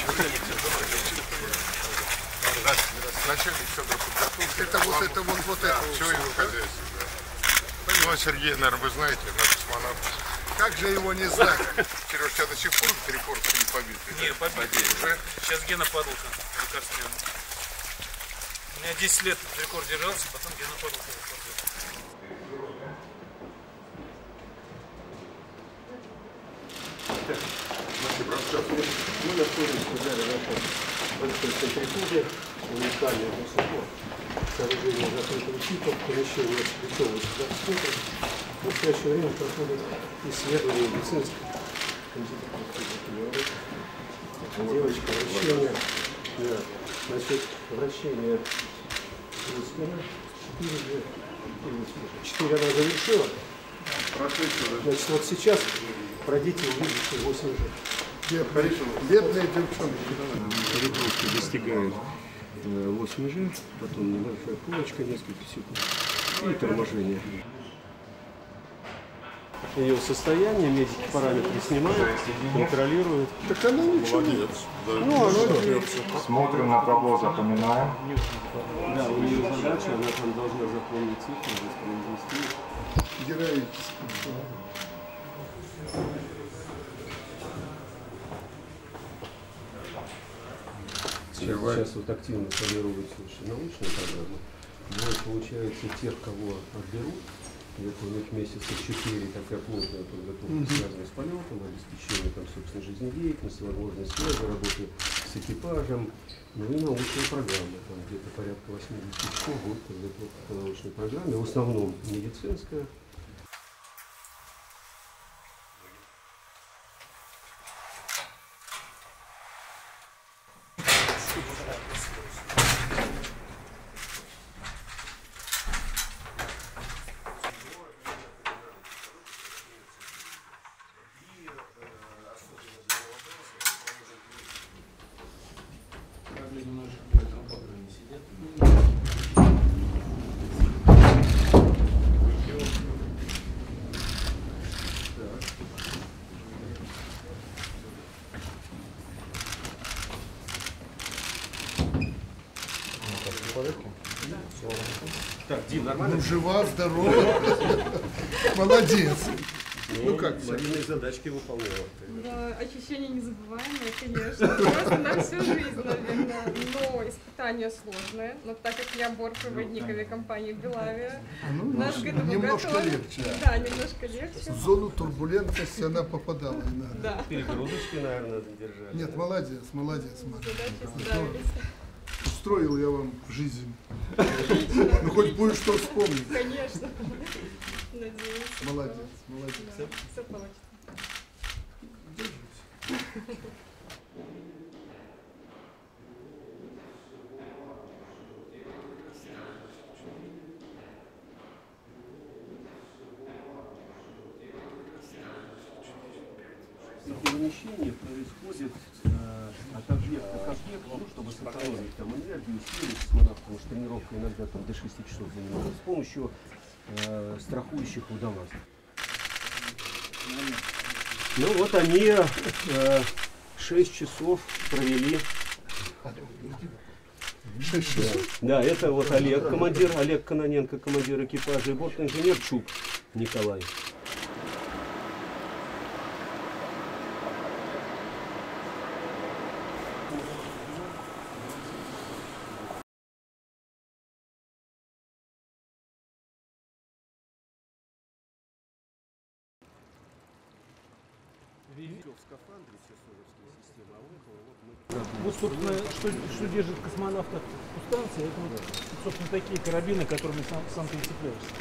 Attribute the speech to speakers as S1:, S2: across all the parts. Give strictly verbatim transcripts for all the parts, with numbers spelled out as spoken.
S1: Начальник Федор подготовки. Это вот это вон вот это. Все его хозяйство. Ну, Сергей, наверное, вы знаете, наш космонавт. Как же его не знать? Сереж, у тебя до сих пор три порции не побиты?
S2: Не, побиты. Уже. Сейчас Гена Падалка, рекордсмен. У меня десять лет рекорд держался, потом Гена Падалка рекорд держался.
S3: Мы находимся в зале нашей большой центрифуге, уникальный высоко, сооружение закрытого типа, помещение спецового досмотра. В настоящее время проходит исследование медицинской девочка, вращение, да, значит, вращение четыре, четыре она завершила. Значит, вот сейчас пройдите, увидите восемь же.
S1: Бедные девчонки.
S3: Перегрузки достигают восемь же, потом небольшая полочка, несколько секунд и торможение. Ее состояние, медики параметры снимают, контролируют.
S1: Так она ничего. Молодец. Да. Ну, она
S4: смотрим на табло, запоминаем.
S3: Да, у нее задача, она там должна запомнить цифры, воспроизвести.
S1: Героически.
S3: Сейчас вот активно формируется научная программа. Вот, получается, тех, кого отберут, где-то у них месяца четыре такая плотная подготовка, mm-hmm. связанная с полетом, обеспечение там, собственно, жизнедеятельности, возможность связи, работы с экипажем, ну и научная программа, там где-то порядка восьмидесяти часов будет подготовка по научной программе, в основном медицинская.
S2: Так, Дим, нормально?
S1: Ну, жива, здорова. Молодец. Ну как,
S3: Марина задачки выполняла.
S5: Да, ощущения незабываемые, конечно. Просто на всю жизнь, наверное. Но испытание сложное. Но так как я бортпроводник авиакомпании «Белавия»,
S1: ну,
S5: нас к этому
S1: немножко
S5: готовят.
S1: легче.
S5: Да, немножко легче.
S1: В зону турбулентности она попадала иногда.
S5: Да.
S3: Перегрузочки, наверное, надо держать.
S1: Нет, молодец, молодец, Марина.
S5: Задачи справились.
S1: Устроил я вам жизнь. Ну хоть будешь что вспомнить.
S5: Конечно. Надеюсь.
S1: Молодец, молодец.
S5: Да, все получится.
S1: Держись.
S3: Перемещение происходит э, от объекта к объекту, ну, чтобы сэкономить там энергию, силы космонавта, потому что тренировка иногда там до шести часов занималась, с помощью э, страхующих водолазов. Ну вот они э, шесть часов провели.
S1: шесть часов?
S3: Да, это вот Олег, командир, Олег Кононенко, командир экипажа, и борт-инженер Чуб Николай.
S2: Вот, собственно, что, что держит космонавта у станции, это вот, собственно, такие карабины, которыми сам, сам ты цепляешься.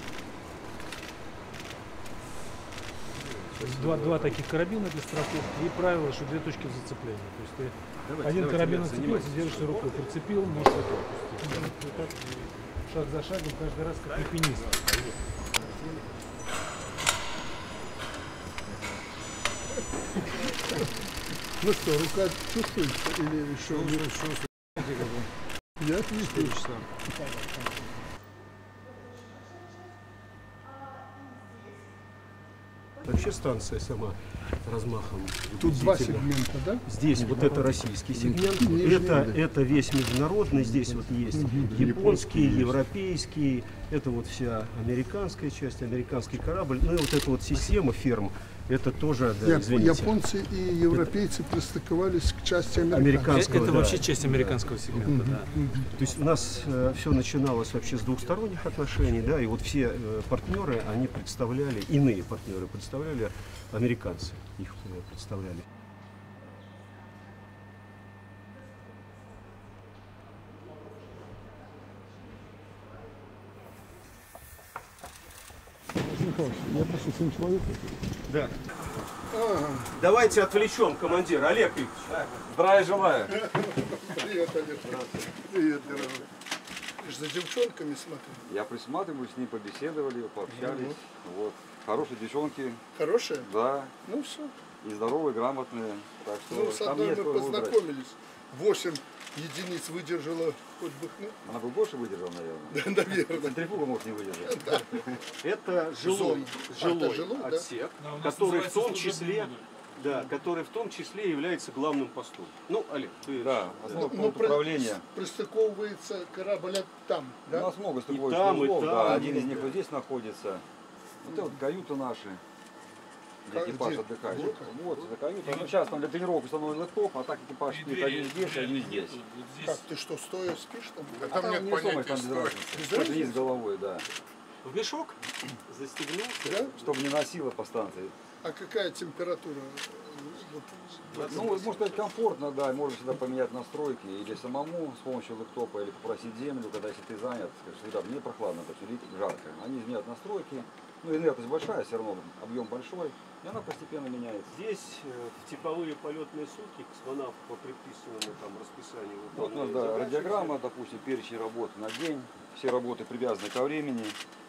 S2: То есть два, два таких карабина для страховки и правило, что две точки зацепления. То есть ты давайте, один давайте, карабин отцепился, держишься рукой, прицепил, можешь вот шаг за шагом, каждый раз как альпинист.
S1: Ну что, рука чувствуется или еще? Ну, чувствуется. Я чувствую.
S3: Вообще станция сама размахом.
S6: Тут два
S3: действительно.
S6: сегмента, да?
S3: Здесь вот это российский сегмент,
S6: Нижний,
S3: это,
S6: да.
S3: это весь международный, здесь вот есть японский, европейский, это вот вся американская часть, американский корабль, ну и вот эта вот система ферм, это тоже, да,
S6: Я-
S3: извините.
S6: Японцы и европейцы пристыковались к части американцев.
S3: Американского,
S2: Это
S3: да.
S2: вообще часть американского сегмента, да.
S3: То есть у нас э, все начиналось вообще с двухсторонних отношений, да, и вот все э, партнеры, они представляли, иные партнеры представляли американцы, их э, представляли.
S6: Михайлович, я прошу семь человек.
S3: Да. Давайте отвлечем командира. Олег Викторович.
S7: Здравия желаю.
S6: Привет, Олег. Привет, дорогой. Ты же за девчонками смотрел.
S7: Я присматриваю, с ней побеседовали, пообщались. Вот. Хорошие девчонки,
S6: Хорошая?
S7: да,
S6: Ну все.
S7: и здоровые, грамотные. Так что
S6: Ну, с
S7: там
S6: одной
S7: есть
S6: мы
S7: кого выбрать.
S6: познакомились. Восемь единиц выдержала хоть бы, ну,
S7: Она бы больше выдержала, наверное.
S6: наверное.
S7: Центрифуга может не выдержать.
S3: Это жилой,
S6: Зона.
S3: жилой
S6: А, это жилой, да?
S3: отсек,
S2: Да, у нас
S3: который в
S2: называется
S3: том
S2: служебный
S3: числе,
S2: модуль.
S3: да, который в том числе является главным постом. Ну, Олег, ты
S7: Да, основной
S6: Ну,
S7: пункт
S6: при-
S7: управления.
S6: Пристыковывается корабль там,
S7: У
S6: да?
S7: нас много стыковых
S3: там, и
S7: узлов,
S3: там.
S7: да, один из них вот здесь находится. Вот это вот каюты наши, где
S6: Как-
S7: экипаж
S6: где?
S7: отдыхает.
S6: Вот
S7: Вот, это каюта. Ну, сейчас там для тренировок установлен лэптоп, а так экипаж спит один здесь, один здесь.
S6: Как, ты что, стоя спишь там?
S1: Да
S7: А
S1: там
S7: там
S1: нет
S7: не
S1: понятия
S7: сумок, там без
S1: стоит.
S7: разницы. Что-то есть с головой, да.
S3: в мешок застегнул.
S6: Да?
S7: Чтобы не носило по станции.
S6: А какая температура? Вот,
S7: Ну, может быть, комфортно, да, можно всегда поменять настройки или самому с помощью лэптопа, или попросить землю, когда если ты занят, скажешь, ребят, мне прохладно, почему жарко. Они изменяют настройки, ну, инертность большая, все равно объем большой, и она постепенно меняется.
S3: Здесь э, в типовые полетные сутки космонавт по предписанному там расписанию
S7: Вот у нас,
S3: выполняет
S7: да,
S3: задачи.
S7: радиограмма, допустим, перечень работы на день, все работы привязаны ко времени.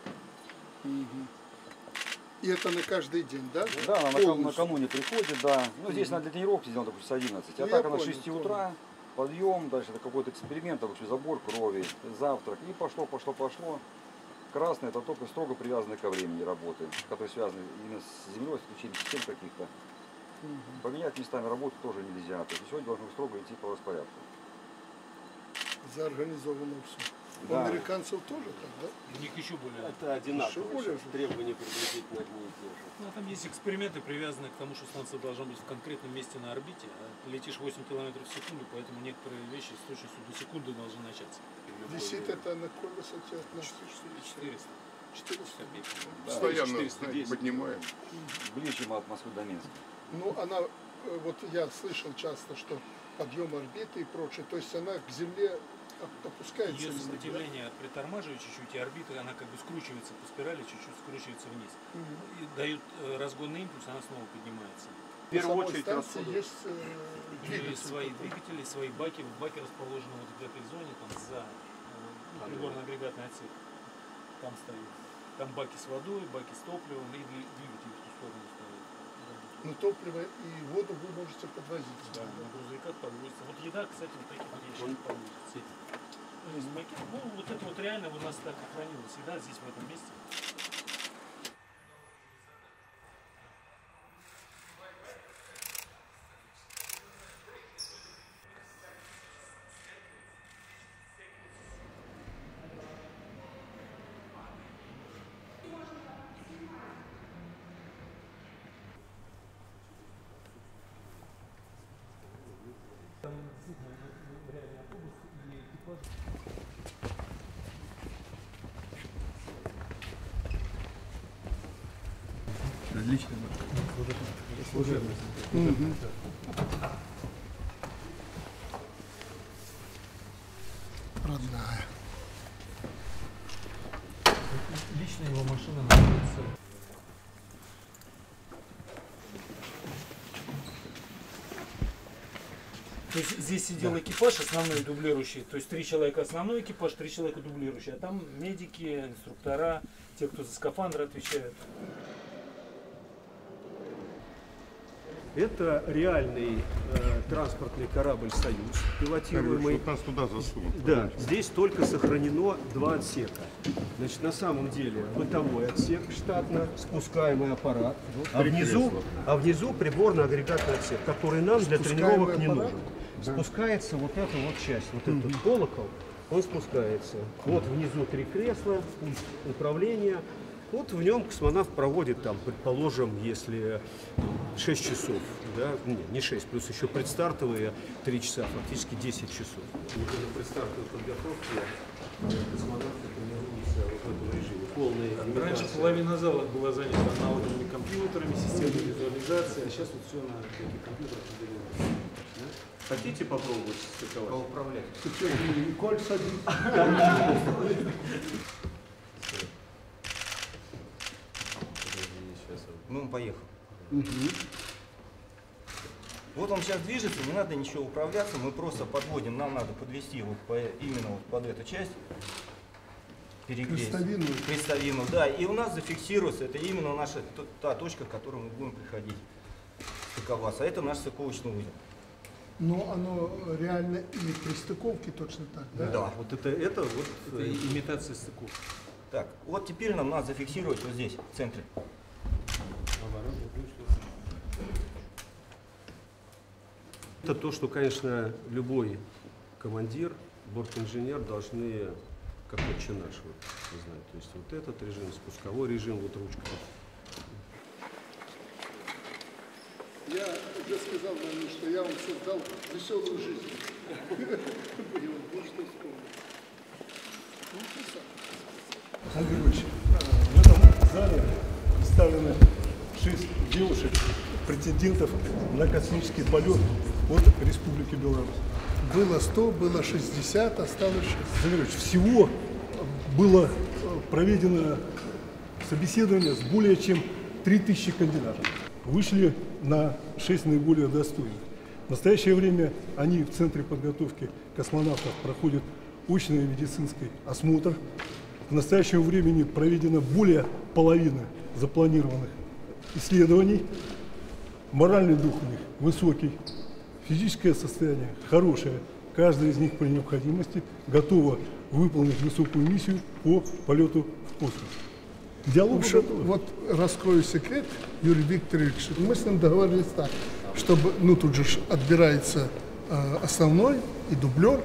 S6: и это на каждый день, да?
S7: Да, она
S6: Полностью.
S7: накануне приходит, да. Ну, здесь надо для тренировки сделать, допустим, с одиннадцати. А
S6: Ну,
S7: так
S6: я
S7: она с
S6: понял,
S7: шести
S6: понял.
S7: утра, подъем, дальше это какой-то эксперимент, допустим, забор крови, завтрак. И пошло, пошло, пошло. Красное это только строго привязанные ко времени работы, которые связаны именно с землей, с включением систем каких-то. Поменять местами работы тоже нельзя. То есть сегодня должно строго идти по распорядку.
S6: Заорганизовано все. У
S7: Да.
S6: американцев тоже так, да?
S2: У них еще более.
S3: Это одинаково.
S6: Еще более.
S3: Требования приблизительно одни и те же.
S2: Ну, там есть эксперименты, привязанные к тому, что станция должна быть в конкретном месте на орбите. А летишь восемь километров в секунду, поэтому некоторые вещи с точностью до секунды должны начаться.
S6: Висит это на какой высоте от нас?
S2: четыреста.
S6: четыреста.
S1: Постоянно
S2: четыреста десять.
S1: поднимаем.
S7: Ближе, чем от Москвы до Минска.
S6: Ну, она, э, вот я слышал часто, что подъем орбиты и прочее, то есть она к Земле оп- опускается.
S2: Ее
S6: или нет,
S2: сопротивление притормаживает чуть-чуть, и орбита, она как бы скручивается по спирали, чуть-чуть скручивается вниз.
S6: да? Мгм.
S2: И дают э, разгонный импульс, она снова поднимается.
S3: В
S6: На
S3: первую
S6: самой
S3: очередь
S6: станции
S3: расходы.
S6: есть э,
S2: У нее
S6: двигатель.
S2: есть свои двигатели, свои баки. Баки расположены вот в этой зоне, там за э, ну, приборно-агрегатный отсек. Там стоит. Там баки с водой, баки с топливом и дви- двигатели в ту сторону стоят.
S6: Ну, топливо и воду вы можете подвозить.
S2: Да, на грузовиках подвозится. Вот еда, кстати, вот таких вот ящиков подвозится. То есть пакет, ну вот это вот реально у нас так и хранилось. Еда здесь в этом месте.
S6: Родная.
S2: Лично его машина находится. То есть здесь сидел экипаж основной дублирующий, то есть три человека основной экипаж, три человека дублирующий, а там медики, инструктора, те, кто за скафандр отвечают.
S3: Это реальный э, транспортный корабль «Союз», пилотируемый.
S1: Нас туда засунут.
S3: Да, здесь только сохранено два отсека. Значит, на самом деле бытовой отсек штатно, спускаемый аппарат, а внизу, а внизу приборно-агрегатный отсек, который нам для тренировок не нужен. Спускается вот эта вот часть, вот этот колокол, он спускается. Вот внизу три кресла, пульт управления. Вот в нем космонавт проводит там, предположим, если шесть часов, да, не, не шесть, плюс еще предстартовые три часа, фактически десять часов. Вот на предстартовой подготовке космонавты тренируются вот в этом режиме. Полная имитация.
S2: Раньше половина зала была занята аналоговыми компьютерами, системой визуализации, а сейчас вот все на таких компьютерах поделено.
S3: Хотите попробовать стыковать?
S7: Поуправлять.
S6: Коль садись.
S8: Ну, он поехал. Угу. Вот он сейчас движется, не надо ничего управляться, мы просто подводим, нам надо подвести его по, именно вот под эту часть. Перегреть.
S6: Крестовину.
S8: Крестовину, да. И у нас зафиксируется, это именно наша та точка, к которой мы будем приходить стыковаться. А это наш стыковочный узел.
S6: Но оно реально и при стыковке точно так, да?
S8: Да.
S3: Вот это, это вот
S2: Это имитация стыков.
S8: Так, вот теперь нам надо зафиксировать вот здесь, в центре.
S3: Это то, что, конечно, любой командир, бортинженер должны, как отче наш, вот, знать. То есть вот этот режим, спусковой режим, вот ручка.
S6: Я уже сказал, наверное, что я вам создал веселую жизнь. Вот что вспомнил.
S9: Андрей Ильич, в этом зале представлены шесть девушек, претендентов на космический полет от Республики Беларусь.
S6: Было сто, было шестьдесят, осталось шесть.
S9: Андрей Ильич, всего было проведено собеседование с более чем три тысячи кандидатов. Вышли на шесть наиболее достойных. В настоящее время они в Центре подготовки космонавтов проходят очный медицинский осмотр. В настоящее время проведено более половины запланированных исследований. Моральный дух у них высокий, физическое состояние хорошее. Каждая из них при необходимости готова выполнить высокую миссию по полету в космос. Диалог
S6: общем, вот раскрою секрет, Юрий Викторович, мы с ним договорились так, чтобы, ну тут же отбирается э, основной и дублер.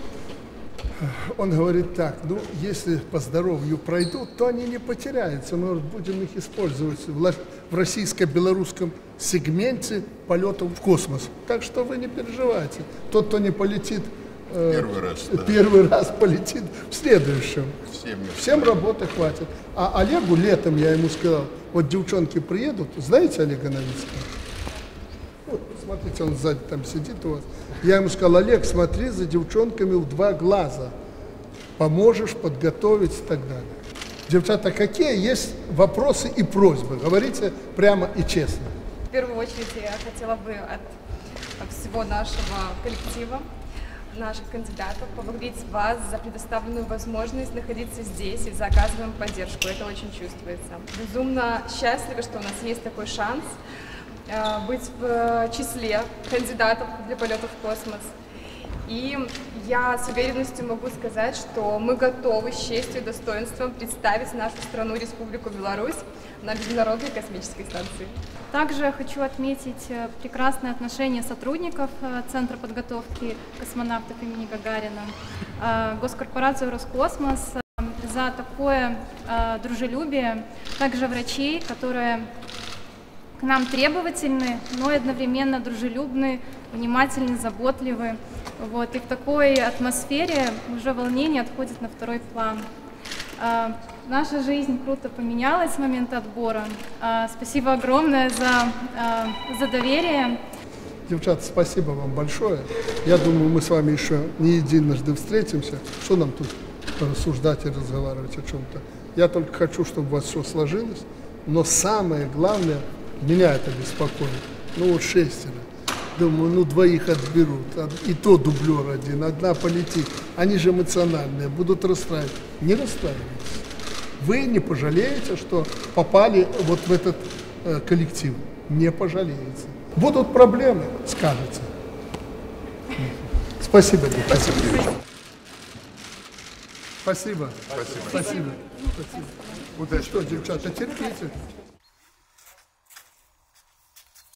S6: Он говорит так, ну если по здоровью пройдут, то они не потеряются, мы будем их использовать в, в российско-белорусском сегменте полетов в космос. Так что вы не переживайте. Тот, кто не полетит э,
S1: Первый раз, да.
S6: первый раз полетит в следующем.
S1: Всем,
S6: Всем работы хватит. А Олегу летом я ему сказал, вот девчонки приедут, знаете Олега Новицкого? Вот, смотрите, он сзади там сидит у вас. Я ему сказал, Олег, смотри за девчонками в два глаза. Поможешь подготовить и так далее. Девчата, какие есть вопросы и просьбы? Говорите прямо и честно.
S5: В первую очередь я хотела бы от, от всего нашего коллектива, наших кандидатов, поблагодарить вас за предоставленную возможность находиться здесь и за оказываемую поддержку. Это очень чувствуется. Безумно счастливы, что у нас есть такой шанс э, быть в числе кандидатов для полета в космос. И я с уверенностью могу сказать, что мы готовы с честью и достоинством представить нашу страну, Республику Беларусь, на Международной космической станции.
S10: Также хочу отметить прекрасное отношение сотрудников Центра подготовки космонавтов имени Гагарина, госкорпорацию Роскосмос за такое дружелюбие, также врачей, которые к нам требовательны, но и одновременно дружелюбны, внимательны, заботливы. Вот. И в такой атмосфере уже волнение отходит на второй план. Наша жизнь круто поменялась с момента отбора. Спасибо огромное за, за доверие.
S6: Девчата, спасибо вам большое. Я думаю, мы с вами еще не единожды встретимся. Что нам тут рассуждать и разговаривать о чем-то? Я только хочу, чтобы у вас все сложилось. Но самое главное, меня это беспокоит. Ну вот шестеро. Думаю, ну двоих отберут. И то дублер один, одна полетит. Они же эмоциональные, будут расстраивать. Не расстраивайтесь. Вы не пожалеете, что попали вот в этот э, коллектив. Не пожалеете. Будут проблемы, скажется. Спасибо, Спасибо. Спасибо.
S1: Спасибо.
S6: Спасибо. Спасибо. Вот что, девчата, терпите.